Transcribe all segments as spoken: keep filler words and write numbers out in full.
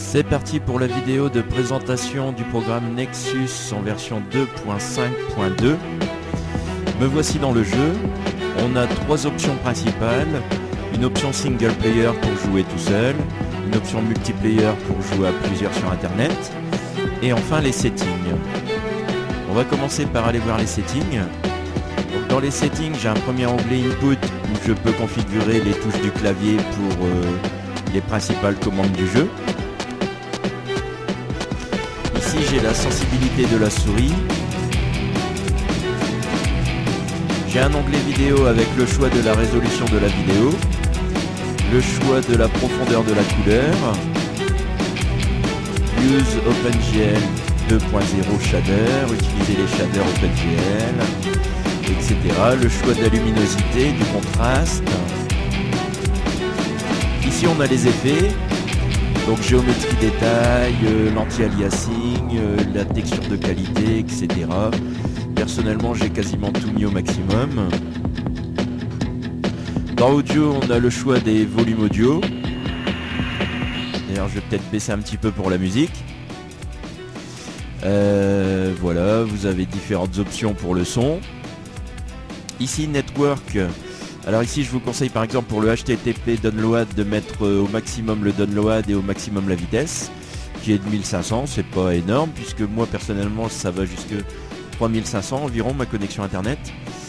C'est parti pour la vidéo de présentation du programme Nexus en version deux point cinq point deux. Me voici dans le jeu. On a trois options principales. Une option single player pour jouer tout seul, une option multiplayer pour jouer à plusieurs sur internet, et enfin les settings. On va commencer par aller voir les settings. Donc dans les settings, j'ai un premier onglet input où je peux configurer les touches du clavier pour euh, les principales commandes du jeu. Ici j'ai la sensibilité de la souris. J'ai un onglet vidéo avec le choix de la résolution de la vidéo, le choix de la profondeur de la couleur, Use OpenGL deux point zéro Shader, utiliser les shaders OpenGL, et cetera. Le choix de la luminosité, du contraste. Ici on a les effets, donc géométrie détail, euh, l'anti-aliasing, euh, la texture de qualité, et cetera. Personnellement j'ai quasiment tout mis au maximum. Dans audio on a le choix des volumes audio. D'ailleurs je vais peut-être baisser un petit peu pour la musique. Euh, voilà, vous avez différentes options pour le son. Ici network. Alors ici je vous conseille par exemple pour le H T T P download de mettre au maximum le download et au maximum la vitesse, qui est de mille cinq cents, c'est pas énorme puisque moi personnellement ça va jusque trois mille cinq cents environ ma connexion internet.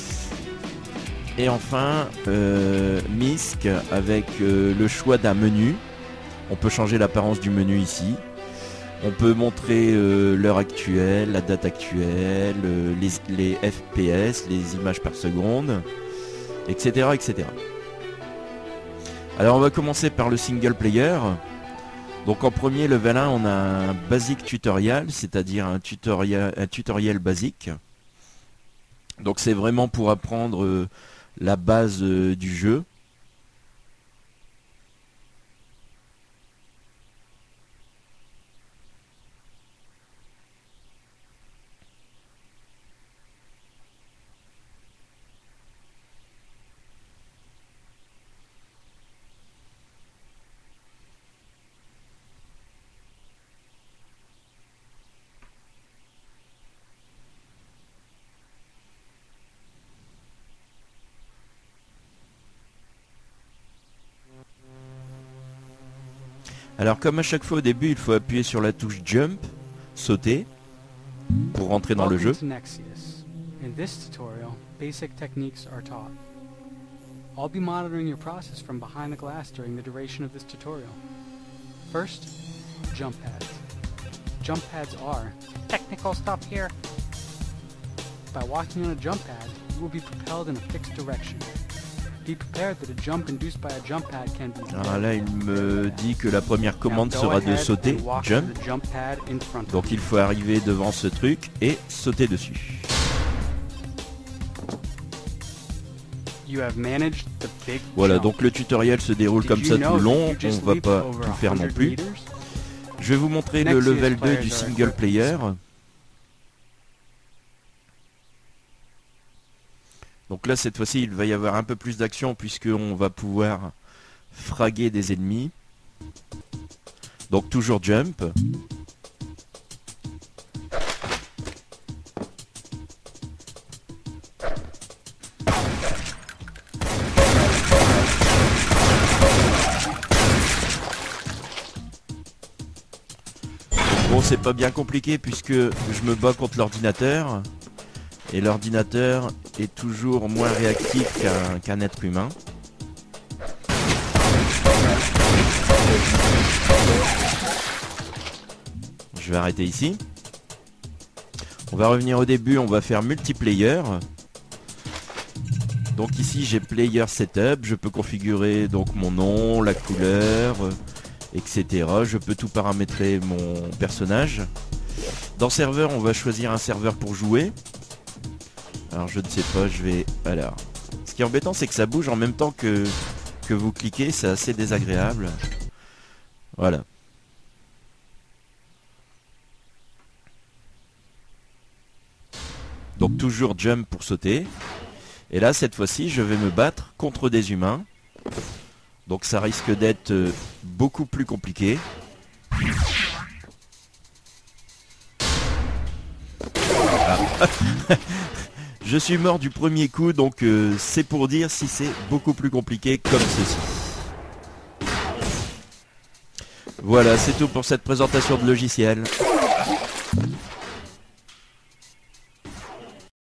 Et enfin euh, M I S C avec euh, le choix d'un menu. On peut changer l'apparence du menu ici. On peut montrer euh, l'heure actuelle, la date actuelle, euh, les, les F P S, les images par seconde, et cetera, et cetera. Alors on va commencer par le single player. Donc en premier level un on a un basic tutorial, c'est-à-dire un tutoriel, un tutoriel basique. Donc c'est vraiment pour apprendre euh, la base euh, du jeu. Alors comme à chaque fois au début, il faut appuyer sur la touche Jump, sauter, pour rentrer dans le jeu. In this tutorial, basic techniques are taught. I'll be monitoring your process from behind the glass during the duration of this tutorial. First, jump pads. Jump pads are technical stuff here. By walking on a jump pad, you will be propelled in a fixed direction. Be prepared that a jump induced by a jump pad can be. Alors là, il me dit que la première commande sera de sauter, jump. Donc il faut arriver devant ce truc et sauter dessus. Voilà, donc le tutoriel se déroule comme ça tout le long, on va pas tout faire non plus. Je vais vous montrer le level deux du single player. Donc là cette fois-ci il va y avoir un peu plus d'action puisqu'on va pouvoir fraguer des ennemis. Donc toujours jump. Bon c'est pas bien compliqué puisque je me bats contre l'ordinateur. Et l'ordinateur est toujours moins réactif qu'un qu'un être humain. Je vais arrêter ici. On va revenir au début, on va faire multiplayer. Donc ici j'ai player setup, je peux configurer donc mon nom, la couleur, et cetera. Je peux tout paramétrer mon personnage. Dans serveur, on va choisir un serveur pour jouer. Alors je ne sais pas, je vais... Alors, ce qui est embêtant c'est que ça bouge en même temps que, que vous cliquez, c'est assez désagréable. Voilà. Donc toujours jump pour sauter. Et là cette fois-ci je vais me battre contre des humains. Donc ça risque d'être beaucoup plus compliqué. Ah. Je suis mort du premier coup, donc euh, c'est pour dire si c'est beaucoup plus compliqué comme ceci. Voilà, c'est tout pour cette présentation de logiciel.